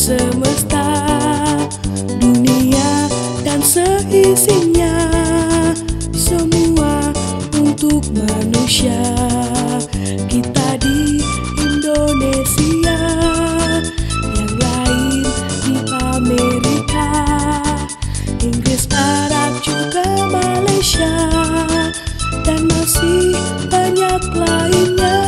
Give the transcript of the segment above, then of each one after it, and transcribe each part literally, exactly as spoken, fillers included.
semesta, dunia dan seisinya, semua untuk manusia. Kita di Indonesia, yang lain di Amerika, Inggris, Arab, juga Malaysia, dan masih banyak lainnya.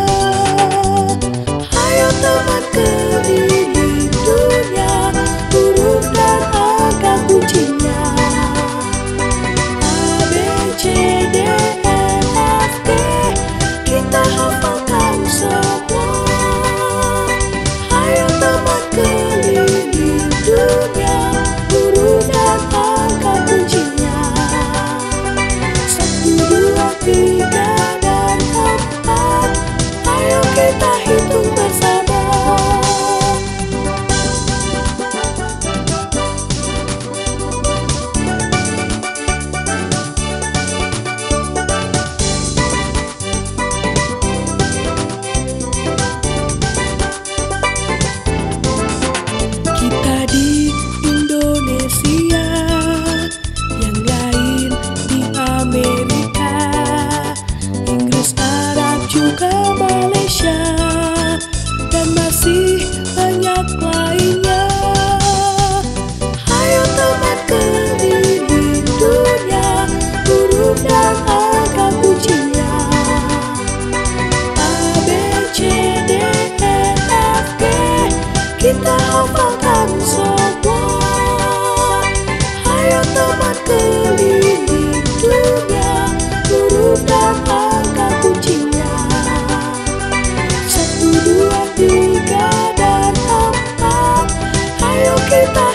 Ayo teman keliling dunia, huruf dan angka kuncinya. A, B, C, D, E, F, G, kita hafalkan semua. Ayo teman keliling dunia, huruf dan angka kuncinya. Satu, dua, tiga, dan empat, ayo kita hitung bersama. Kita di Indonesia, yang lain di Amerika, Inggris, Arab, juga Malaysia, dan masih banyak lainnya. Ayo teman keliling dunia, huruf dan angka kuncinya. A, B, C, D, E, F, G, kita hafalkan semua. Ayo teman keliling dunia, huruf dan angka kuncinya. Satu, dua, tiga, dan empat, ayo kita